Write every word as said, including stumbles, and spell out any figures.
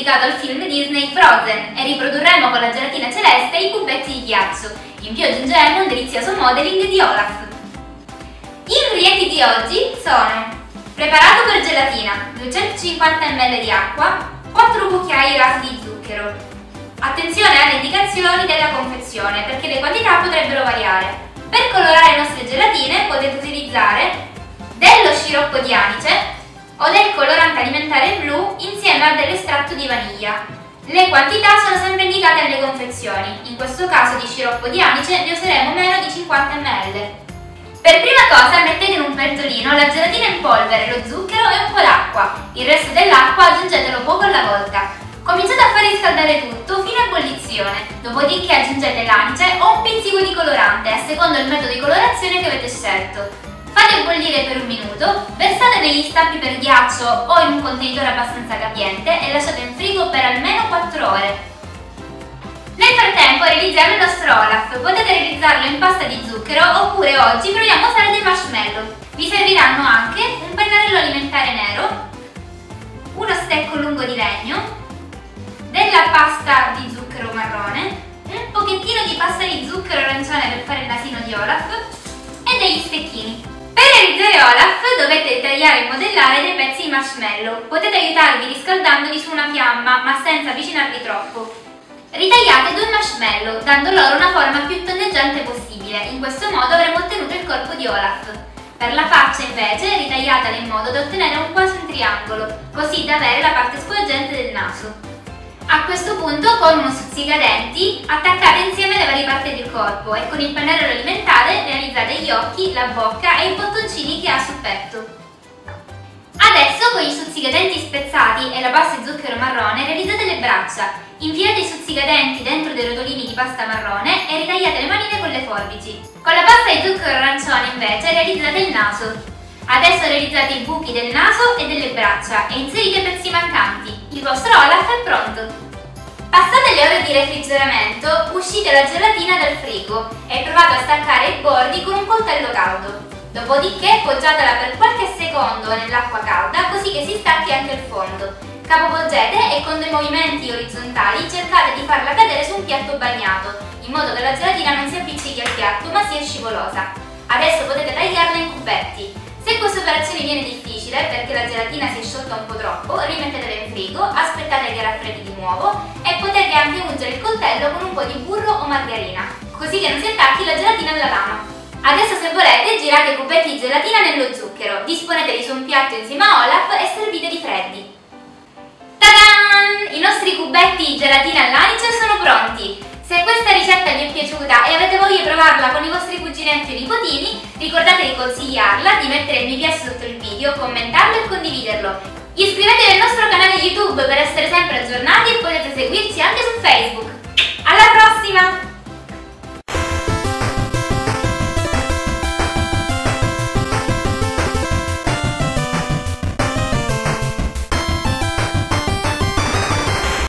dedicato al film Disney Frozen e riprodurremo con la gelatina celeste i cubetti di ghiaccio. In più aggiungeremo un delizioso modeling di Olaf. Gli ingredienti di oggi sono: preparato per gelatina, duecentocinquanta millilitri di acqua, quattro cucchiai rasi di zucchero. Attenzione alle indicazioni della confezione perché le quantità potrebbero variare. Per colorare le nostre gelatine potete utilizzare dello sciroppo di anice o del colorante alimentare blu insieme a dell'estratto di vaniglia. Le quantità sono sempre indicate alle confezioni, in questo caso di sciroppo di anice ne useremo meno di cinquanta millilitri. Per prima cosa mettete in un pentolino la gelatina in polvere, lo zucchero e un po' d'acqua. Il resto dell'acqua aggiungetelo poco alla volta. Cominciate a far riscaldare tutto fino a ebollizione, dopodiché aggiungete l'anice o un pizzico di colorante a secondo il metodo di colorazione che avete scelto. Fate bollire per un minuto, versate negli stampi per ghiaccio o in un contenitore abbastanza capiente e lasciate in frigo per almeno quattro ore. Nel frattempo realizziamo il nostro Olaf. Potete realizzarlo in pasta di zucchero oppure oggi proviamo a usare dei marshmallow. Vi serviranno anche un pennarello alimentare nero, uno stecco lungo di legno, della pasta di zucchero marrone, un pochettino di pasta di zucchero arancione per fare il nasino di Olaf e degli stecchini. Per realizzare Olaf dovete tagliare e modellare dei pezzi di marshmallow. Potete aiutarvi riscaldandoli su una fiamma ma senza avvicinarli troppo. Ritagliate due marshmallow dando loro una forma più tondeggiante possibile, in questo modo avremo ottenuto il corpo di Olaf. Per la faccia invece ritagliatela in modo da ottenere un quasi un triangolo, così da avere la parte sfoggiante del naso. A questo punto con uno stuzzicadenti attaccate insieme le varie parti del corpo e con il pennarello alimentare realizzate gli occhi, la bocca e i bottoncini che ha sul petto. Adesso con gli stuzzicadenti spezzati e la pasta di zucchero marrone realizzate le braccia. Infilate i stuzzicadenti dentro dei rotolini di pasta marrone e ritagliate le manine con le forbici. Con la pasta di zucchero arancione invece realizzate il naso. Adesso realizzate i buchi del naso e delle braccia e inserite i pezzi mancanti. Il vostro Olaf è pronto! Passate le ore di refrigeramento, uscite la gelatina dal frigo e provate a staccare i bordi con un coltello caldo. Dopodiché poggiatela per qualche secondo nell'acqua calda così che si stacchi anche il fondo. Capovolgete e con dei movimenti orizzontali cercate di farla cadere su un piatto bagnato, in modo che la gelatina non si appiccichi al piatto ma sia scivolosa. Adesso potete tagliarla in cubetti. Se questa operazione viene difficile perché la gelatina si è sciolta un po' troppo, rimettetela in frigo, aspettate che raffreddi di nuovo e potete anche ungere il coltello con un po' di burro o margarina, così che non si attacchi la gelatina alla lama. Adesso se volete girate i cubetti di gelatina nello zucchero, disponeteli su un piatto insieme a Olaf e serviteli freddi. Ta-dan! I nostri cubetti di gelatina all'anice sono pronti! Se questa ricetta vi è piaciuta e avete voglia di provarla con i vostri cuginetti o nipotini, ricordate di consigliarla, di mettere il mi piace sotto il video, commentarlo e condividerlo. Iscrivetevi al nostro canale YouTube per essere sempre aggiornati e potete seguirci anche su Facebook. Alla prossima!